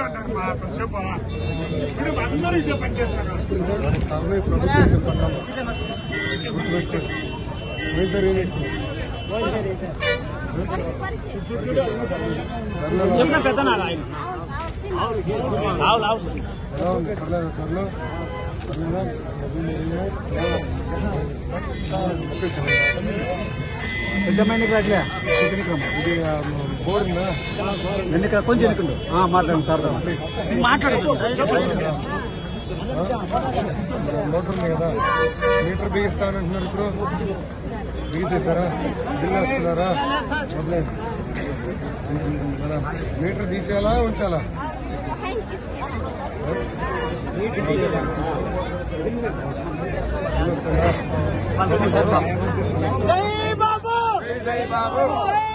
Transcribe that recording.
మాట్లాడారు మా కొంచెంసేపు ఇప్పుడు అందరూ ఇదే పని చేస్తారు. చెప్పిన పెద్ద పెద్దమ్మ ఎన్నికలు ఇది బోర్డు ఎన్నిక కొంచెం ఎన్నికండు మాట్లాడండి సార్ ప్లీజ్ మాట్లాడదు. మోటార్ ఉంది కదా, మీటర్ బిగిస్తానంటున్నారు. ఇప్పుడు బిగిసేస్తారా? బిల్లు వేస్తున్నారా? మీటర్ తీసేయాలా ఉంచాలా? జై బాబు, జై బాబు.